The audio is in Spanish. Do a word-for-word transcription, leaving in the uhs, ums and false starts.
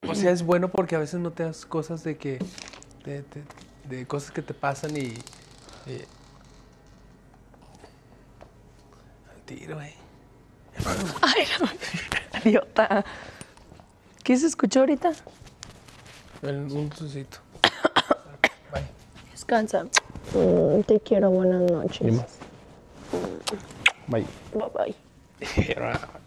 O sea, es bueno porque a veces no te das cosas de que... De, de, de cosas que te pasan y... y al tiro, eh. Ay, no. Idiota. ¿Qué se escuchó ahorita? Un, un susito. Bye. Descansa. Mm, te quiero, buenas noches. Y más. Bye. Bye bye.